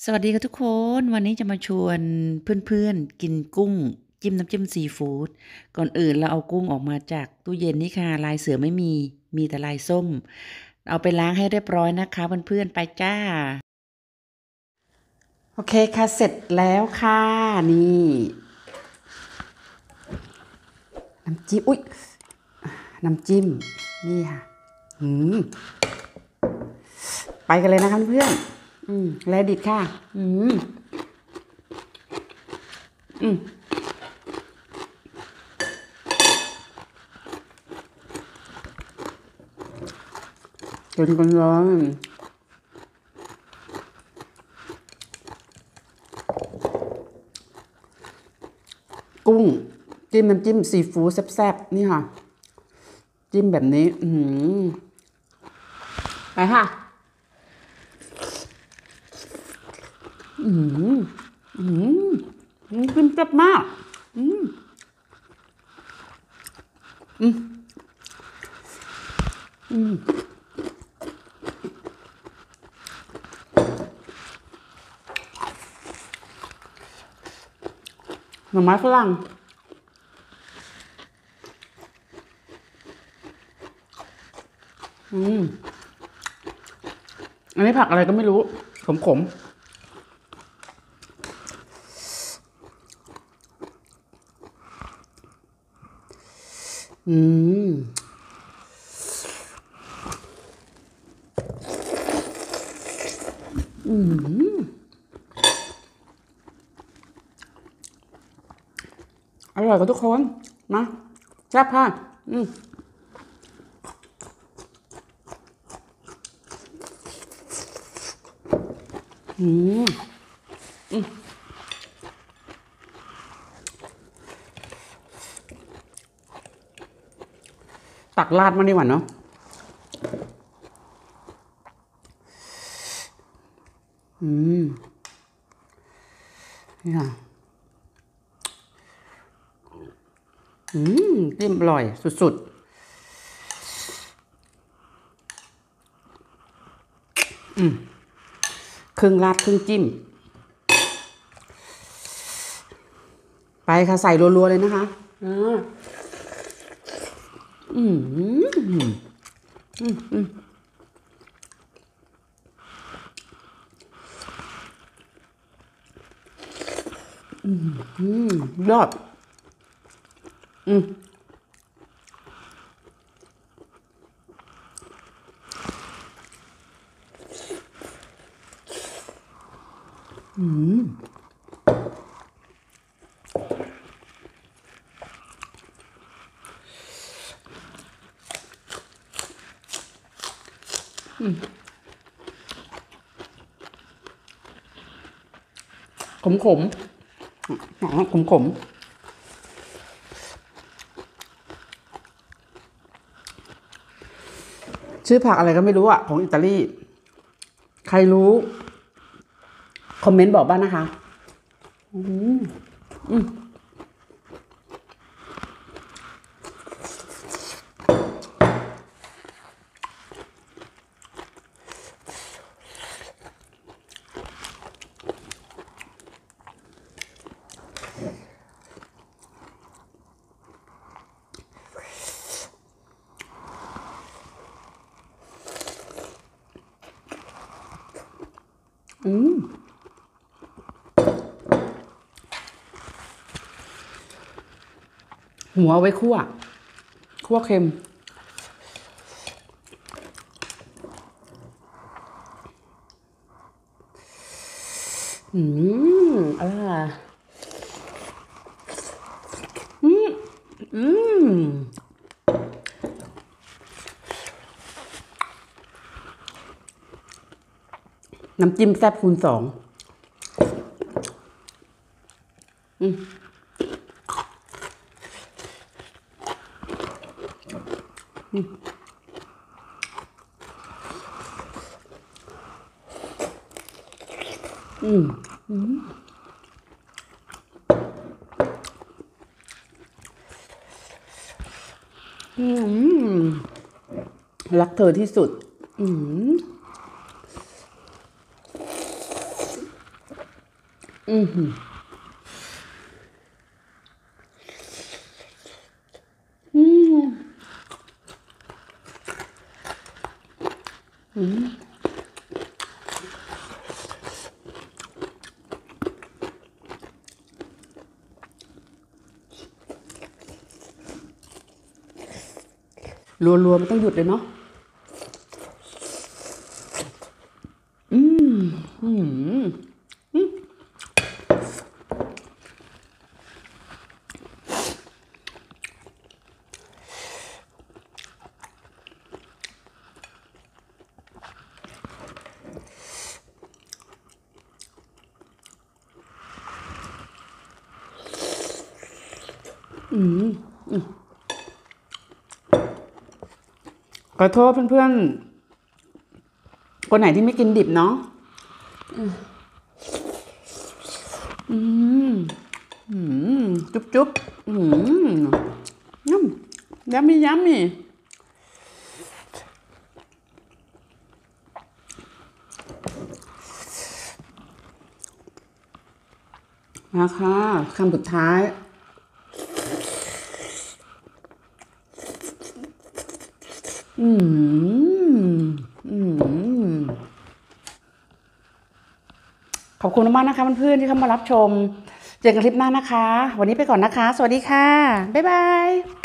สวัสดีค่ะทุกคนวันนี้จะมาชวนเพื่อนๆกินกุ้งจิ้มน้ำจิ้มซีฟู้ดก่อนอื่นเราเอากุ้งออกมาจากตู้เย็นนี่ค่ะลายเสือไม่มีแต่ลายส้มเอาไปล้างให้เรียบร้อยนะคะเพื่อนๆไปจ้าโอเคค่ะเสร็จแล้วค่ะนี่น้ำจิ้มอุ๊ยน้ำจิ้มนี่ค่ะไปกันเลยนะคะเพื่อนแลดิดค่ะกินกันเลยกุ้งจิ้มน้ำจิ้มซีฟู้ดแซ่บๆนี่ค่ะจิ้มแบบนี้ไปค่ะจิ้มแซ่บมากหน่อไม้ฝรั่งอันนี้ผักอะไรก็ไม่รู้ขมอร่อยกับทุกคนมาแซ่บค่ะตักราดมาดีกว่าเนาะนี่ค่ะจิ้มอร่อยสุดๆครึ่งราดครึ่งจิ้มไปค่ะใส่รัวๆเลยนะคะยอดขมขมชื่อผักอะไรก็ไม่รู้อ่ะของอิตาลีใครรู้คอมเมนต์บอกบ้างนะคะหัวไว้คั่วเค็มอร่อยน้ำจิ้มแซ่บคูณ 2รักเธอที่สุดอือหืออืมอืมรัวๆมันต้องหยุดเลยเนาะอืมอืมอืมอืมขอโทษเพื่อนๆคนไหนที่ไม่กินดิบเนาะอืมอืมจุ๊บๆอืมยัมยัมมี่ยัมมี่มาค่ะคำสุดท้ายอืมอืมขอบคุณมากนะคะเพื่อนๆที่เข้ามารับชมเจอกันคลิปหน้านะคะวันนี้ไปก่อนนะคะสวัสดีค่ะบ๊ายบาย